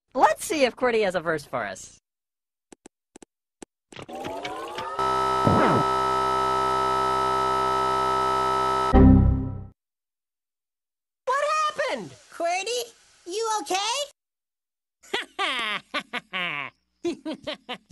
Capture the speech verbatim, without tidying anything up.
Let's see if Qwerty has a verse for us. What happened? Qwerty, you okay?